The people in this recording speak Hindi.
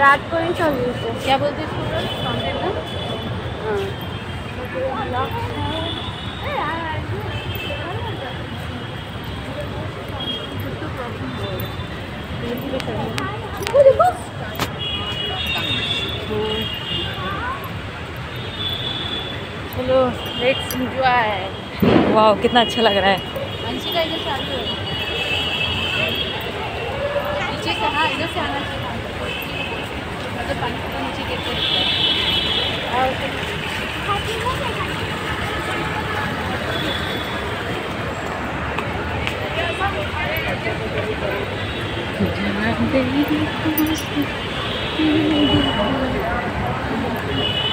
रात को ही सर्विस है। क्या बोलते हैं इसको? फाउंटेन ना? चलो लेट्स एंजॉय। वाह कितना अच्छा लग रहा है। अंशी का इधर चालू है, नीचे से। हाँ इधर से आना चाहिए, मतलब पानी को नीचे गिरते रहता है।